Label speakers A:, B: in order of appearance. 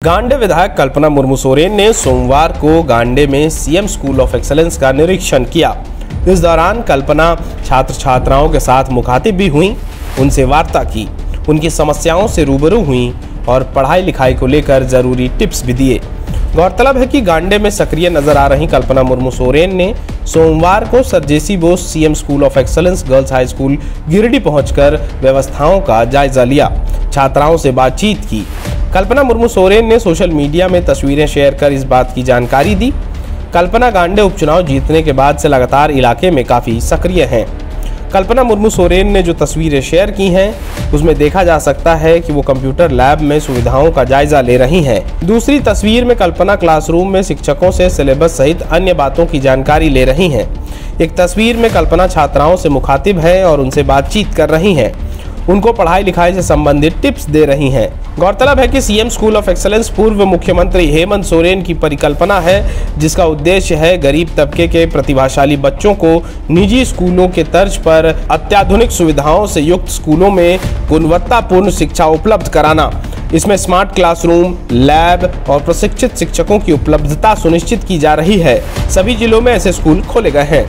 A: गांडे विधायक कल्पना मुर्मू सोरेन ने सोमवार को गांडे में सीएम स्कूल ऑफ एक्सीलेंस का निरीक्षण किया। इस दौरान कल्पना छात्र छात्राओं के साथ मुखातिब भी हुई, उनसे वार्ता की, उनकी समस्याओं से रूबरू हुई और पढ़ाई लिखाई को लेकर जरूरी टिप्स भी दिए। गौरतलब है कि गांडे में सक्रिय नजर आ रही कल्पना मुर्मू सोरेन ने सोमवार को sir JC Bose CM school of excellence girls high school Giridih पहुंचकर व्यवस्थाओं का जायजा लिया, छात्राओं से बातचीत की। कल्पना मुर्मू सोरेन ने सोशल मीडिया में तस्वीरें शेयर कर इस बात की जानकारी दी। कल्पना गांडे उपचुनाव जीतने के बाद से लगातार इलाके में काफी सक्रिय हैं। कल्पना मुर्मू सोरेन ने जो तस्वीरें शेयर की हैं, उसमें देखा जा सकता है कि वो कंप्यूटर लैब में सुविधाओं का जायजा ले रही हैं। दूसरी तस्वीर में कल्पना क्लासरूम में शिक्षकों से सिलेबस सहित अन्य बातों की जानकारी ले रही हैं। एक तस्वीर में कल्पना छात्राओं से मुखातिब है और उनसे बातचीत कर रही हैं, उनको पढ़ाई लिखाई से संबंधित टिप्स दे रही हैं। गौरतलब है कि सीएम स्कूल ऑफ एक्सीलेंस पूर्व मुख्यमंत्री हेमंत सोरेन की परिकल्पना है, जिसका उद्देश्य है गरीब तबके के प्रतिभाशाली बच्चों को निजी स्कूलों के तर्ज पर अत्याधुनिक सुविधाओं से युक्त स्कूलों में गुणवत्तापूर्ण शिक्षा उपलब्ध कराना। इसमें स्मार्ट क्लासरूम, लैब और प्रशिक्षित शिक्षकों की उपलब्धता सुनिश्चित की जा रही है। सभी जिलों में ऐसे स्कूल खोले गए हैं।